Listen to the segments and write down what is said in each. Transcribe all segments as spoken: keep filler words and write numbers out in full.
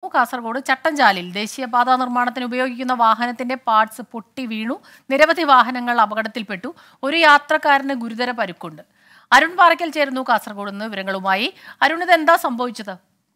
കാസർഗോഡ് ചട്ടഞ്ചാലിൽ ദേശീയപാതാ നിർമ്മാണത്തിന് ഉപയോഗിക്കുന്ന വാഹനത്തിന്റെ പാർട്സ് പൊട്ടി വീണു. നിരവധി വാഹനങ്ങൾ അപകടത്തിൽപ്പെട്ടു. ഒരു യാത്രക്കാരന് ഗുരുതര പരുക്കുണ്ട്. അരുൺ പാറയ്ക്കൽ ചേരുന്നു കാസർഗോഡ് നിന്ന് വിവരങ്ങളുമായി. അരുൺ, ഇത് എന്താ സംഭവിച്ചത്?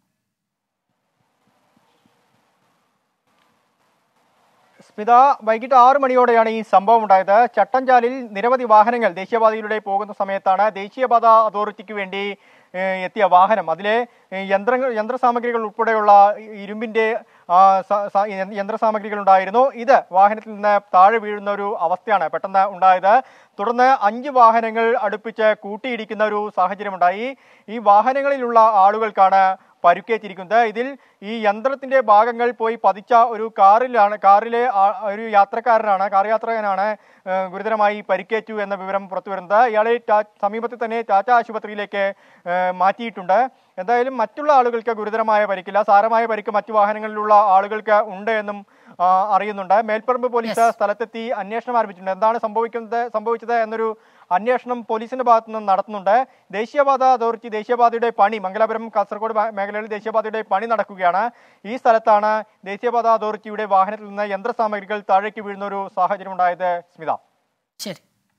സ്മിത, വൈകിട്ട് ആറു മണിയോടെയാണ് ഈ സംഭവം ഉണ്ടായത്. ചട്ടഞ്ചാലിൽ നിരവധി വാഹനങ്ങൾ ദേശീയപാതയിലൂടെ പോകുന്ന സമയത്താണ് ദേശീയപാത അതോറിറ്റിക്ക് വേണ്ടി എത്തിയ വാഹനം, അതിലെ യന്ത്രങ്ങൾ യന്ത്രസാമഗ്രികൾ ഉൾപ്പെടെയുള്ള ഇരുമ്പിന്റെ യന്ത്രസാമഗ്രികൾ ഉണ്ടായിരുന്നു. ഇത് വാഹനത്തിൽ നിന്ന് താഴെ വീഴുന്ന ഒരു അവസ്ഥയാണ് പെട്ടെന്ന് ഉണ്ടായത്. തുടർന്ന് അഞ്ച് വാഹനങ്ങൾ അടുപ്പിച്ച് കൂട്ടിയിടിക്കുന്ന ഒരു സാഹചര്യമുണ്ടായി. ഈ വാഹനങ്ങളിലുള്ള ആളുകൾക്കാണ് പരുക്കേറ്റിരിക്കുന്നത്. ഇതിൽ ഈ യന്ത്രത്തിന്റെ ഭാഗങ്ങൾ പോയി പതിച്ച ഒരു കാറിലാണ് കാറിലെ ഒരു യാത്രക്കാരനാണ് കാർ യാത്രകനാണ് ഗുരുതരമായി പരിക്കേറ്റു എന്ന വിവരം പുറത്തുവരുന്നത്. ഇയാളെ സമീപത്തിൽ തന്നെ ടാറ്റ ആശുപത്രിയിലേക്ക് മാറ്റിയിട്ടുണ്ട്. എന്തായാലും മറ്റുള്ള ആളുകൾക്ക് ഗുരുതരമായ പരിക്കില്ല. സാരമായ പരിക്ക് മറ്റു വാഹനങ്ങളിലുള്ള ആളുകൾക്ക് ഉണ്ട് എന്നും അറിയുന്നുണ്ട്. മേൽപ്പറമ്പ് പോലീസ് സ്ഥലത്തെത്തി അന്വേഷണം ആരംഭിച്ചിട്ടുണ്ട്. എന്താണ് സംഭവിക്കുന്നത് സംഭവിച്ചത് എന്നൊരു അന്വേഷണം പോലീസിന്റെ ഭാഗത്തു നിന്ന് നടത്തുന്നുണ്ട്. ദേശീയപാത അതോറിറ്റി ദേശീയപാതയുടെ പണി മംഗലാപുരം കാസർഗോഡ് മേഖലയിൽ ദേശീയപാതയുടെ പണി നടക്കുകയാണ്. ഈ സ്ഥലത്താണ് ദേശീയപാത അതോറിറ്റിയുടെ വാഹനത്തിൽ നിന്ന് യന്ത്രസാമഗ്രികൾ താഴേക്ക് വീഴുന്ന ഒരു സാഹചര്യം ഉണ്ടായത്. സ്മിത, ശരി.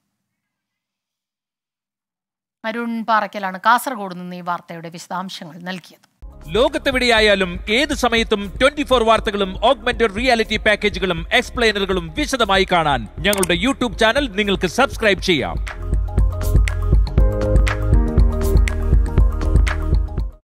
അരുൺ പാറയ്ക്കലാണ് കാസർഗോഡ് നിന്ന് ഈ വാർത്തയുടെ വിശദാംശങ്ങൾ നൽകിയത്. ലോകത്തെവിടെയായാലും ഏത് സമയത്തും ട്വന്റി ഫോർ വാർത്തകളും ഓഗ്മെന്റഡ് റിയാലിറ്റി പാക്കേജുകളും എക്സ്പ്ലെയിനറുകളും വിശദമായി കാണാൻ ഞങ്ങളുടെ യൂട്യൂബ് ചാനൽ നിങ്ങൾക്ക് സബ്സ്ക്രൈബ് ചെയ്യാം.